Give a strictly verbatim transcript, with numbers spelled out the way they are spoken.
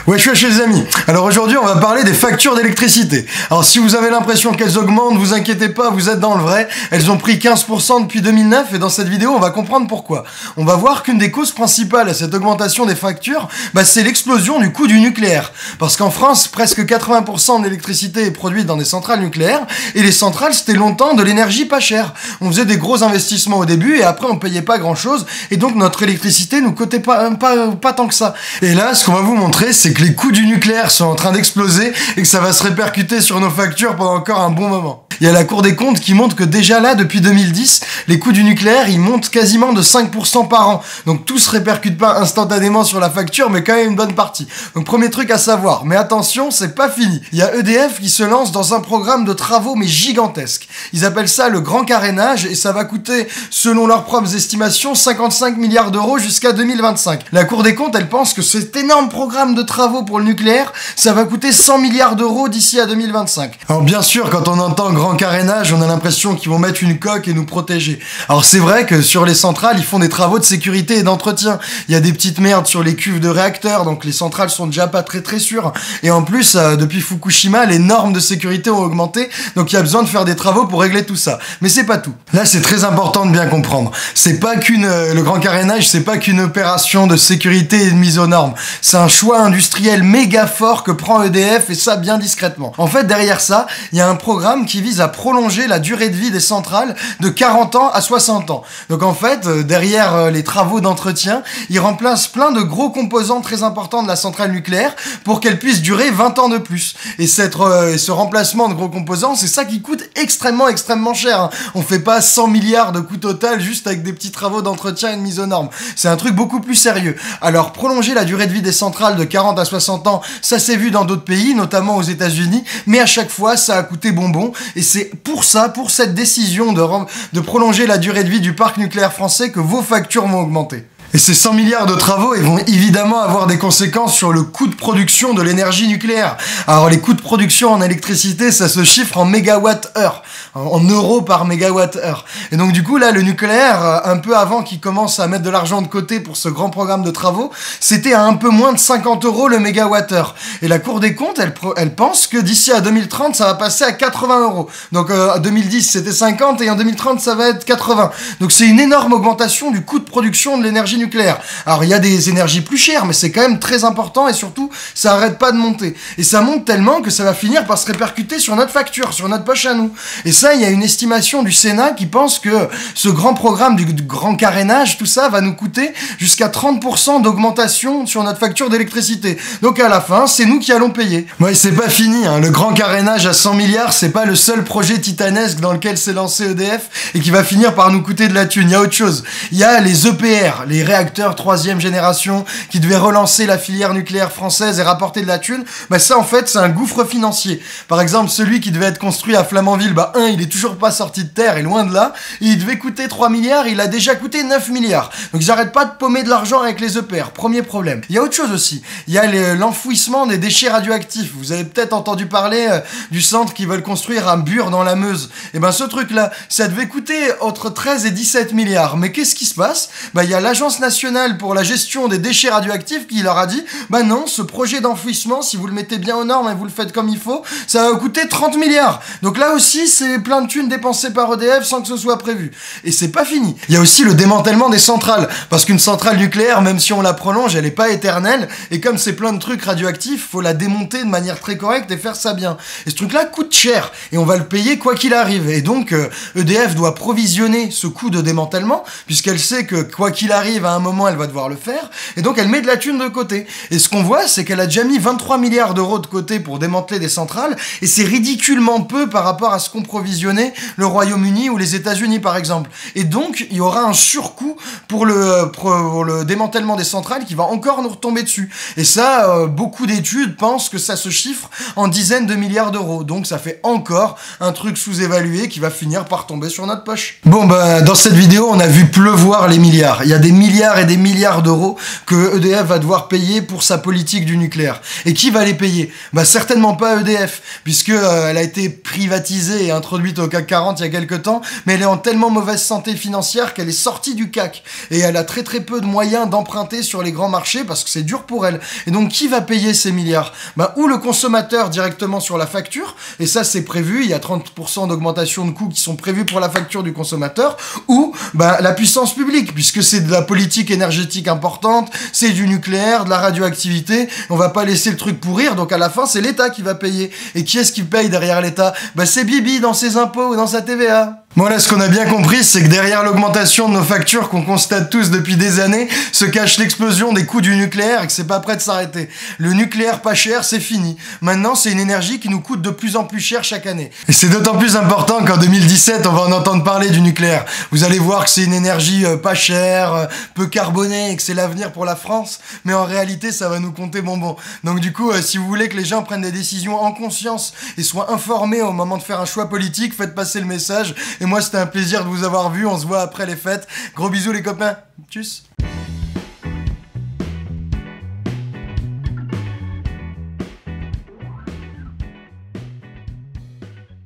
Wesh wesh les amis. Alors aujourd'hui on va parler des factures d'électricité. Alors si vous avez l'impression qu'elles augmentent, vous inquiétez pas, vous êtes dans le vrai. Elles ont pris quinze pour cent depuis deux mille neuf et dans cette vidéo on va comprendre pourquoi. On va voir qu'une des causes principales à cette augmentation des factures, bah, c'est l'explosion du coût du nucléaire. Parce qu'en France, presque quatre-vingts pour cent de l'électricité est produite dans des centrales nucléaires et les centrales c'était longtemps de l'énergie pas chère. On faisait des gros investissements au début et après on payait pas grand chose et donc notre électricité nous coûtait pas, pas, pas tant que ça. Et là ce qu'on va vous montrer c'est que les coûts du nucléaire sont en train d'exploser et que ça va se répercuter sur nos factures pendant encore un bon moment. Il y a la Cour des comptes qui montre que déjà là, depuis deux mille dix, les coûts du nucléaire, ils montent quasiment de cinq pour cent par an. Donc tout se répercute pas instantanément sur la facture, mais quand même une bonne partie. Donc premier truc à savoir, mais attention, c'est pas fini. Il y a E D F qui se lance dans un programme de travaux mais gigantesque. Ils appellent ça le grand carénage et ça va coûter, selon leurs propres estimations, cinquante-cinq milliards d'euros jusqu'à deux mille vingt-cinq. La Cour des comptes, elle pense que cet énorme programme de travaux pour le nucléaire, ça va coûter cent milliards d'euros d'ici à deux mille vingt-cinq. Alors bien sûr, quand on entend grand carénage, on a l'impression qu'ils vont mettre une coque et nous protéger. Alors c'est vrai que sur les centrales, ils font des travaux de sécurité et d'entretien. Il y a des petites merdes sur les cuves de réacteurs, donc les centrales sont déjà pas très très sûres. Et en plus, euh, depuis Fukushima, les normes de sécurité ont augmenté, donc il y a besoin de faire des travaux pour régler tout ça. Mais c'est pas tout. Là, c'est très important de bien comprendre. C'est pas qu'une euh, le grand carénage, c'est pas qu'une opération de sécurité et de mise aux normes. C'est un choix industriel méga fort que prend E D F et ça bien discrètement. En fait, derrière ça, il y a un programme qui vise à prolonger la durée de vie des centrales de quarante ans à soixante ans. Donc en fait, euh, derrière euh, les travaux d'entretien, ils remplacent plein de gros composants très importants de la centrale nucléaire pour qu'elle puisse durer vingt ans de plus. Et cette, euh, ce remplacement de gros composants, c'est ça qui coûte extrêmement extrêmement cher. Hein. On fait pas cent milliards de coûts total juste avec des petits travaux d'entretien et de mise aux normes. C'est un truc beaucoup plus sérieux. Alors prolonger la durée de vie des centrales de quarante à soixante ans, ça s'est vu dans d'autres pays, notamment aux États-Unis, mais à chaque fois ça a coûté bonbon et c'est pour ça, pour cette décision de, de prolonger la durée de vie du parc nucléaire français que vos factures vont augmenter. Et ces cent milliards de travaux, ils vont évidemment avoir des conséquences sur le coût de production de l'énergie nucléaire. Alors les coûts de production en électricité, ça se chiffre en mégawatts-heure, en euros par mégawatts-heure. Et donc du coup là, le nucléaire, un peu avant qu'il commence à mettre de l'argent de côté pour ce grand programme de travaux, c'était à un peu moins de cinquante euros le mégawattheure. Et la Cour des comptes, elle, elle pense que d'ici à deux mille trente, ça va passer à quatre-vingts euros. Donc euh, en deux mille dix, c'était cinquante et en deux mille trente, ça va être quatre-vingts. Donc c'est une énorme augmentation du coût de production de l'énergie nucléaire. Alors il y a des énergies plus chères, mais c'est quand même très important et surtout ça arrête pas de monter. Et ça monte tellement que ça va finir par se répercuter sur notre facture, sur notre poche à nous. Et ça, il y a une estimation du Sénat qui pense que ce grand programme du, du grand carénage, tout ça va nous coûter jusqu'à trente pour cent d'augmentation sur notre facture d'électricité. Donc à la fin, c'est nous qui allons payer. Ouais, c'est pas fini, hein. Le grand carénage à cent milliards, c'est pas le seul projet titanesque dans lequel s'est lancé E D F et qui va finir par nous coûter de la thune. Il y a autre chose. Il y a les E P R, les réacteurs troisième génération qui devaient relancer la filière nucléaire française et rapporter de la thune. Bah ça en fait c'est un gouffre financier. Par exemple celui qui devait être construit à Flamanville, bah un il est toujours pas sorti de terre et loin de là, et il devait coûter trois milliards, il a déjà coûté neuf milliards. Donc ils arrêtent pas de paumer de l'argent avec les E P R, premier problème. Il y a autre chose aussi, il y a l'enfouissement des déchets radioactifs. Vous avez peut-être entendu parler euh, du centre qu'ils veulent construire à Bure dans la Meuse. Et ben ce truc là, ça devait coûter entre treize et dix-sept milliards. Mais qu'est-ce qui se passe? Bah il y a l'agence nationale pour la gestion des déchets radioactifs qui leur a dit bah non, ce projet d'enfouissement, si vous le mettez bien aux normes et vous le faites comme il faut, ça va coûter trente milliards. Donc là aussi, c'est plein de thunes dépensées par E D F sans que ce soit prévu. Et c'est pas fini. Il y a aussi le démantèlement des centrales. Parce qu'une centrale nucléaire, même si on la prolonge, elle est pas éternelle. Et comme c'est plein de trucs radioactifs, faut la démonter de manière très correcte et faire ça bien. Et ce truc-là coûte cher. Et on va le payer quoi qu'il arrive. Et donc, euh, E D F doit provisionner ce coût de démantèlement, puisqu'elle sait que quoi qu'il arrive, à un moment, elle va devoir le faire, et donc elle met de la thune de côté. Et ce qu'on voit, c'est qu'elle a déjà mis vingt-trois milliards d'euros de côté pour démanteler des centrales, et c'est ridiculement peu par rapport à ce qu'ont provisionné le Royaume-Uni ou les États-Unis par exemple. Et donc, il y aura un surcoût pour le, pour le démantèlement des centrales qui va encore nous retomber dessus. Et ça, euh, beaucoup d'études pensent que ça se chiffre en dizaines de milliards d'euros. Donc ça fait encore un truc sous-évalué qui va finir par tomber sur notre poche. Bon, bah, dans cette vidéo, on a vu pleuvoir les milliards. Il y a des milliards milliards et des milliards d'euros que E D F va devoir payer pour sa politique du nucléaire. Et qui va les payer? Bah certainement pas E D F, puisque euh, elle a été privatisée et introduite au C A C quarante il y a quelques temps, mais elle est en tellement mauvaise santé financière qu'elle est sortie du C A C. Et elle a très très peu de moyens d'emprunter sur les grands marchés parce que c'est dur pour elle. Et donc qui va payer ces milliards? Bah ou le consommateur directement sur la facture, et ça c'est prévu, il y a trente pour cent d'augmentation de coûts qui sont prévus pour la facture du consommateur, ou bah la puissance publique, puisque c'est de la politique énergétique importante, c'est du nucléaire, de la radioactivité, on va pas laisser le truc pourrir, donc à la fin c'est l'État qui va payer. Et qui est-ce qui paye derrière l'État? Bah c'est Bibi dans ses impôts ou dans sa T V A. Voilà, ce qu'on a bien compris, c'est que derrière l'augmentation de nos factures qu'on constate tous depuis des années, se cache l'explosion des coûts du nucléaire et que c'est pas prêt de s'arrêter. Le nucléaire pas cher, c'est fini. Maintenant, c'est une énergie qui nous coûte de plus en plus cher chaque année. Et c'est d'autant plus important qu'en deux mille dix-sept, on va en entendre parler du nucléaire. Vous allez voir que c'est une énergie euh, pas chère, euh, peu carbonée et que c'est l'avenir pour la France, mais en réalité, ça va nous compter bonbon. Donc du coup, euh, si vous voulez que les gens prennent des décisions en conscience et soient informés au moment de faire un choix politique, faites passer le message. Et moi, c'était un plaisir de vous avoir vu. On se voit après les fêtes. Gros bisous les copains. Tchuss.